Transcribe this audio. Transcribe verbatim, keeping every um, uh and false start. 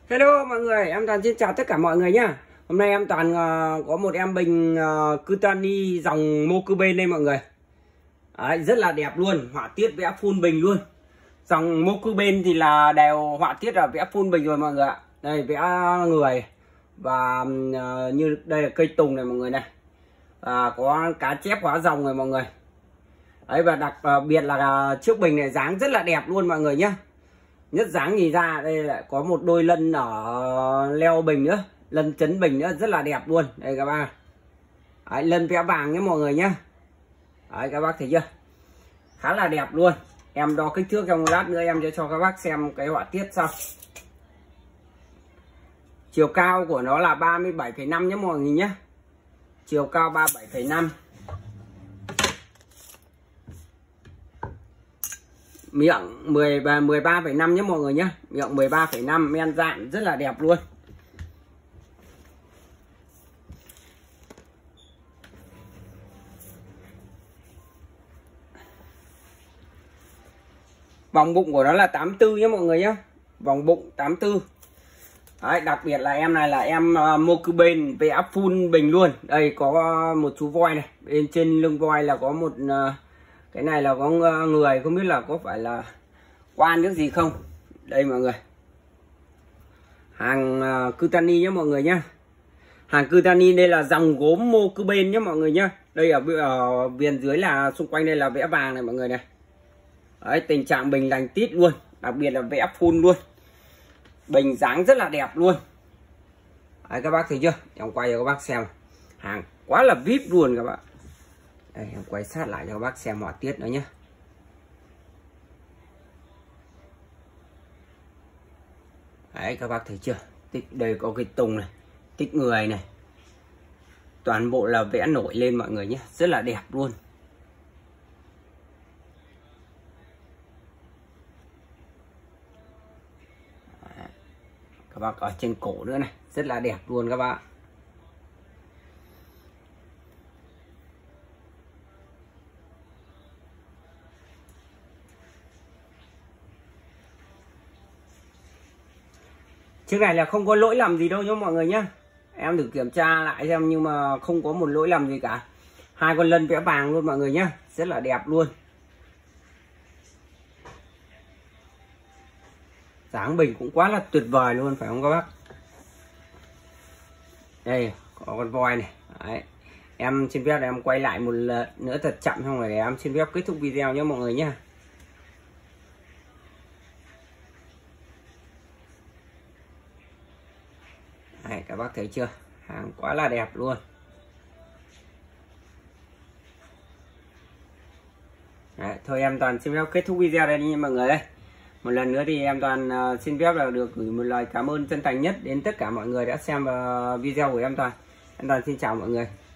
Hello mọi người, em Toàn xin chào tất cả mọi người nhá. Hôm nay em Toàn uh, có một em bình uh, Kutani dòng Mokuben đây mọi người. Đấy, rất là đẹp luôn, họa tiết vẽ full bình luôn. Dòng Mokuben thì là đều họa tiết là vẽ full bình rồi mọi người ạ. Đây vẽ người và uh, như đây là cây tùng này mọi người này. À, có cá chép hóa rồng này mọi người. Đấy, và đặc uh, biệt là uh, chiếc bình này dáng rất là đẹp luôn mọi người nhá. Nhất dáng nhìn ra đây lại có một đôi lân ở leo bình nữa, lân chấn bình nữa, rất là đẹp luôn đây các bác. Đấy, lân vẽ vàng nhé mọi người nhé. Đấy các bác thấy chưa, khá là đẹp luôn. Em đo kích thước trong một lát nữa em sẽ cho các bác xem cái họa tiết sau. Chiều cao của nó là ba mươi bảy phẩy năm nhé mọi người nhé, chiều cao ba mươi bảy phẩy năm. Miệng mười và mười ba phẩy năm nhé mọi người nhé, miệng mười ba phẩy năm, men dạn rất là đẹp luôn. Vòng bụng của nó là tám mươi tư nhé mọi người nhé, vòng bụng tám mươi tư. Đấy, đặc biệt là em này là em uh, Mokuben vẽ full bình luôn. Đây có một chú voi này, bên trên lưng voi là có một uh, cái này là có người, không biết là có phải là quan nước gì không. Đây mọi người, hàng uh, Kutani nhé mọi người nhé. Hàng Kutani đây là dòng gốm Mokuben nhé mọi người nhé. Đây ở, ở viền dưới là xung quanh đây là vẽ vàng này mọi người này. Đấy, tình trạng bình lành tít luôn, đặc biệt là vẽ full luôn. Bình dáng rất là đẹp luôn. Đấy, các bác thấy chưa, em quay cho các bác xem, hàng quá là vip luôn các bạn. Đây em quay sát lại cho các bác xem họa tiết nữa nhé. Đấy các bác thấy chưa, tích đây có cái tùng này, tích người này, toàn bộ là vẽ nổi lên mọi người nhé, rất là đẹp luôn. Đấy, các bác ở trên cổ nữa này, rất là đẹp luôn các bạn. Chiếc này là không có lỗi lầm gì đâu nhé mọi người nhé. Em thử kiểm tra lại xem nhưng mà không có một lỗi lầm gì cả. Hai con lân vẽ vàng luôn mọi người nhé, rất là đẹp luôn. Dáng bình cũng quá là tuyệt vời luôn phải không các bác. Đây có con voi này. Đấy, em xin phép để em quay lại một lần nữa thật chậm xong rồi để em xin phép kết thúc video nhé mọi người nhé. Đấy, các bác thấy chưa, hàng quá là đẹp luôn. Đấy, thôi em Toàn xin phép kết thúc video đây đi mọi người ơi. Một lần nữa thì em Toàn uh, xin phép là được gửi một lời cảm ơn chân thành nhất đến tất cả mọi người đã xem uh, video của em Toàn. Em Toàn xin chào mọi người.